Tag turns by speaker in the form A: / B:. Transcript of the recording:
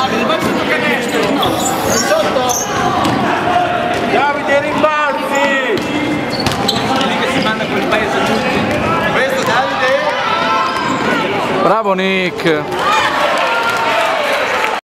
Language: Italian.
A: Davide, vai sotto canestro! Sotto! Davide, rimbalzi! Lì che si manda quel paese tutti. Questo Davide?
B: Bravo Nick!